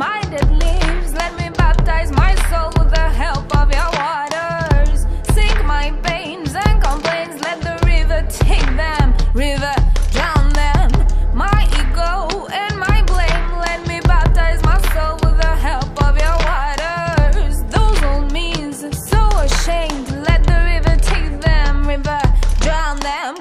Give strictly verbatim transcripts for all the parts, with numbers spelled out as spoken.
my dead leaves. Let me baptize my soul with the help of your waters. Sink my pains and complaints, let the river take them. River, drown them. My ego and my blame, let me baptize my soul with the help of your waters. Those old means, so ashamed, let the river take them. River, drown them.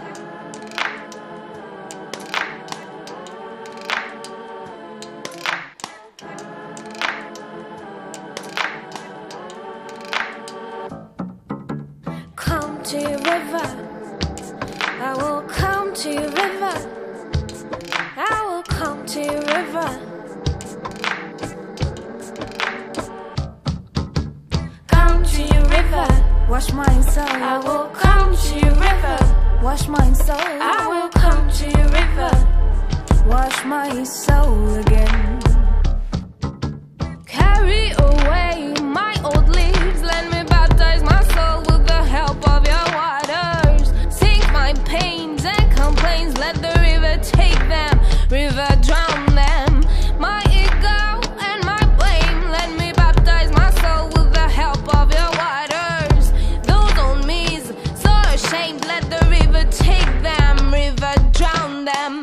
Come to your river, I will come to your river, I will come to your river. Come to your river, wash my soul. I will come to your river, wash my soul. I will come to your river, wash my soul again. Carry away my old leaves, let me baptize my soul with the help of your waters. Sink my pains and complaints, let the river take them. River, drown them. My ego and my blame, let me baptize my soul with the help of your waters. Those on me's so ashamed, let the river take them. River, drown them.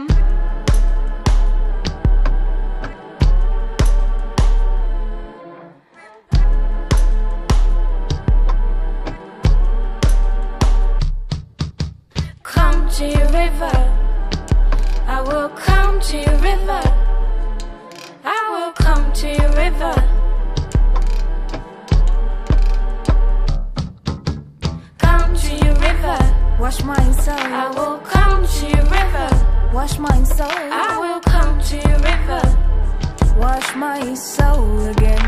Come to your river, I will come to your river, I will come to your river. Come to your river, wash my soul. I will come to your river, wash my soul. I will come to your river, wash my soul again.